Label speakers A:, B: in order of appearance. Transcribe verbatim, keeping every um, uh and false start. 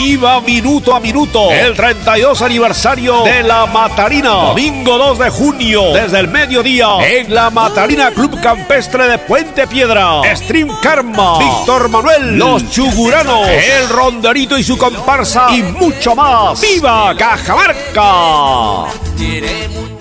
A: Viva minuto a minuto el treinta y dos aniversario de La Matarina. Domingo dos de junio, desde el mediodía, en La Matarina Club Campestre de Puente Piedra. Stream Karma, Víctor Manuel, Los Chuguranos, El Ronderito y su comparsa y mucho más. ¡Viva Cajamarca!